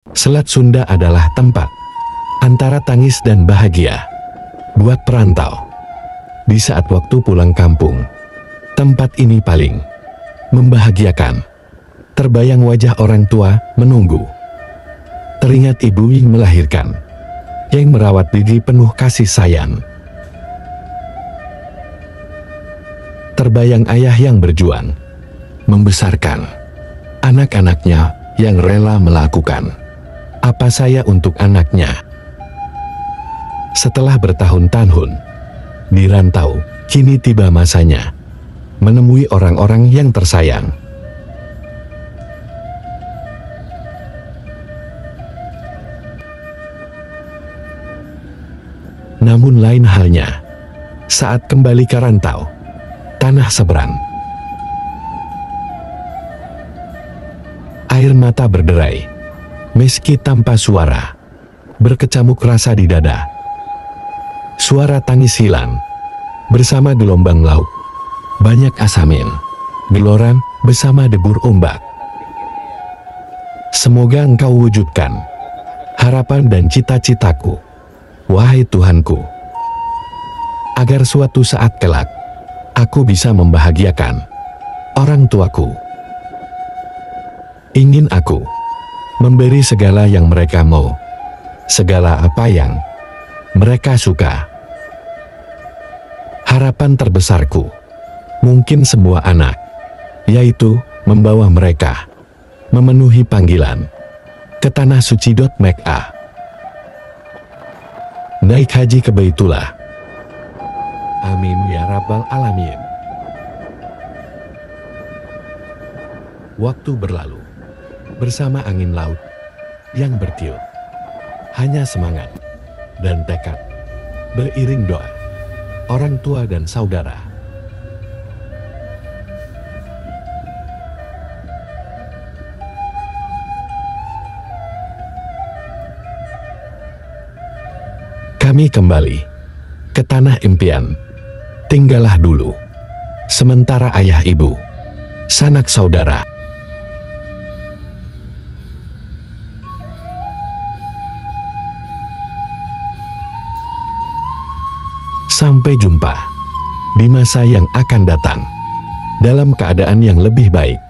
Selat Sunda adalah tempat antara tangis dan bahagia buat perantau. Di saat waktu pulang kampung, tempat ini paling membahagiakan. Terbayang wajah orang tua menunggu. Teringat ibu yang melahirkan, yang merawat diri penuh kasih sayang. Terbayang ayah yang berjuang membesarkan anak-anaknya, yang rela melakukan apa saya untuk anaknya. Setelah bertahun-tahun di rantau, kini tiba masanya menemui orang-orang yang tersayang. Namun lain halnya saat kembali ke rantau, tanah seberang. Air mata berderai, meski tanpa suara, berkecamuk rasa di dada. Suara tangis hilang, bersama gelombang laut. Banyak asamin, geloran bersama debur ombak. Semoga Engkau wujudkan harapan dan cita-citaku, wahai Tuhanku, agar suatu saat kelak, aku bisa membahagiakan orang tuaku. Ingin aku memberi segala yang mereka mau, segala apa yang mereka suka. Harapan terbesarku, mungkin semua anak, yaitu membawa mereka memenuhi panggilan ke tanah suci. Mekah, naik haji ke Baitullah. Amin ya Rabbal Alamin. Waktu berlalu bersama angin laut yang bertiup. Hanya semangat dan tekad, beriring doa orang tua dan saudara. Kami kembali ke tanah impian. Tinggallah dulu sementara ayah ibu, sanak saudara. Sampai jumpa di masa yang akan datang dalam keadaan yang lebih baik.